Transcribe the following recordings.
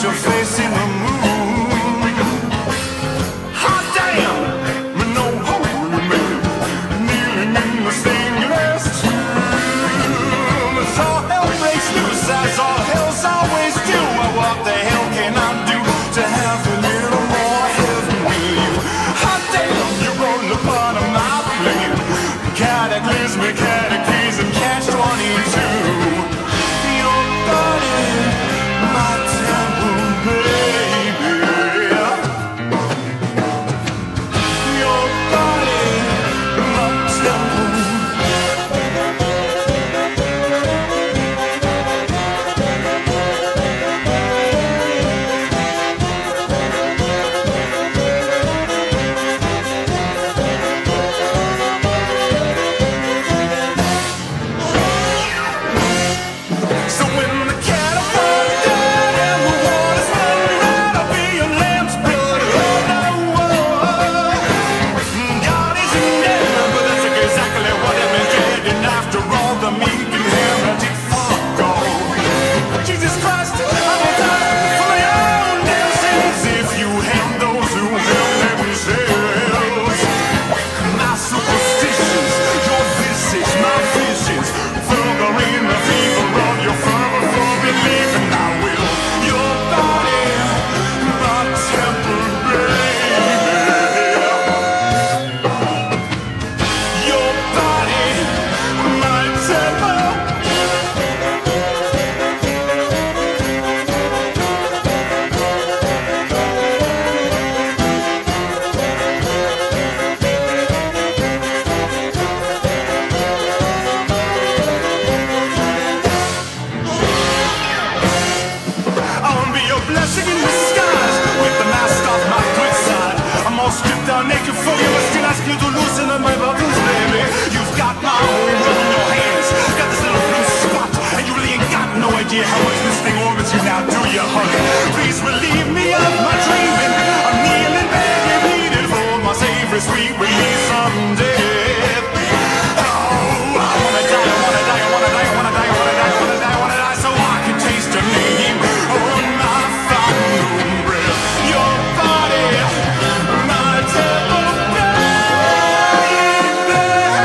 your face in the moon. Hot damn, with no holy man, kneeling in the stainless tomb. As all hell breaks loose, as all hells always do, what the hell can I do to have a little more heaven with you? Hot damn, you're on the part of my plane, cataclysmic catechism, catch-22. Your body, my temple, baby. Your body, my temple. So when the catapult dead and the water's running out, I'll be your lamb's blood. Oh no, God isn't dead, but that's exactly what it meant. And after all, the meek and heritage fuck all. Jesus Christ, I will die for my own damn sins if you hate those who hate themselves. My superstitions, your visage, my visions, further in the fever of your fervor for believing I will. Your body, my temple, baby. Your body, my temple. I wanna be your blessing in disguise, with the mask off my good side. I'm all stripped down naked for you, but still ask you to loosen up my buttons, baby. You've got my whole world in your hands, got this little blue spot, and you really ain't got no idea how much this thing orbits you now, do you, honey? Please relieve me of my dreaming. I'm kneeling, begging, pleading for my Savior's sweet release someday. Oh, I wanna die, I wanna die, I wanna die, I wanna die, I wanna die, I wanna die, I wanna die, so I can taste your name on my final breath. Your body, my temple, baby.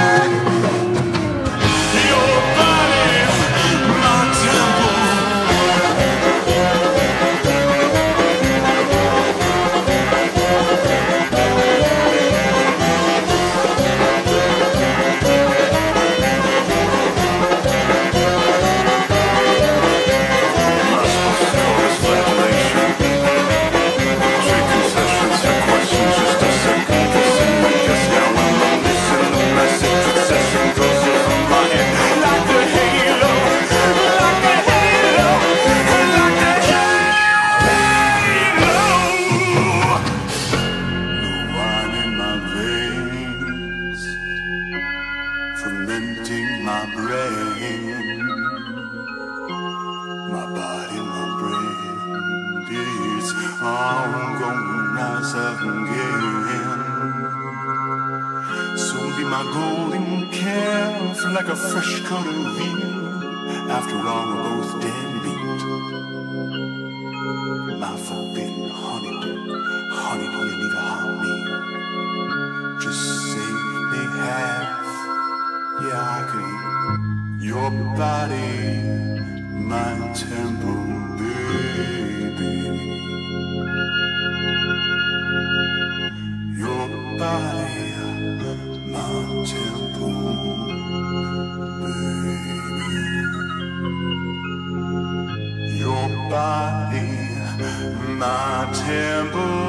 Your body, my temple. Fermenting my brain, my body, my brain is all going as again. Soon be my golden calf, like a fresh cut of veal. After all, we're both dead meat. My forbidden honeydew, honey, do you need a hot meal? Just save me half. Yeah, I could eat your body, my temple, baby. Your body, my temple, baby. Your body, my temple.